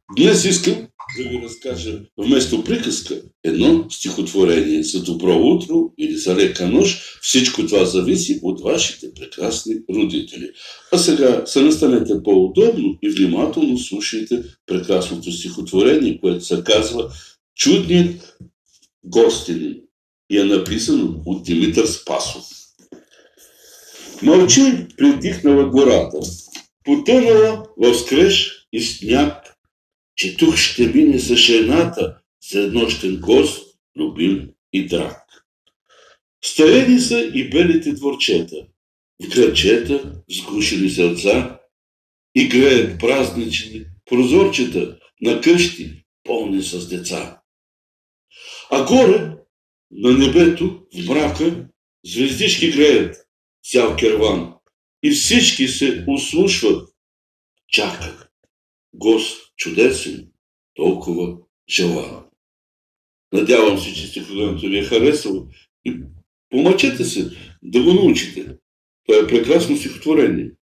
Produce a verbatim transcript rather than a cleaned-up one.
Днес искам да ви разкажа вместо приказка едно стихотворение за добро утро или за лека нощ. Всичко това зависи от вашите прекрасни родители. А сега се настанете по-удобно и внимателно слушайте прекрасното стихотворение, което се казва "Чудният гостинин" и е написано от Димитър Спасов. Мълчи притихнала гората, потънала в скреж и сняг, че тук ще мине с жената среднощен гост, любим и драг. Старени са и белите дворчета, в градчета сгушили сърца и греят празнични прозорчета на къщи, пълни с деца. А горе, на небето, в мрака, звездички греят цял керван и всички се услушват, чакат гост чудесен, толкова желан. Надявам се, че стихотворението ви е харесало и помъчете се да го научите. Това е прекрасно стихотворение.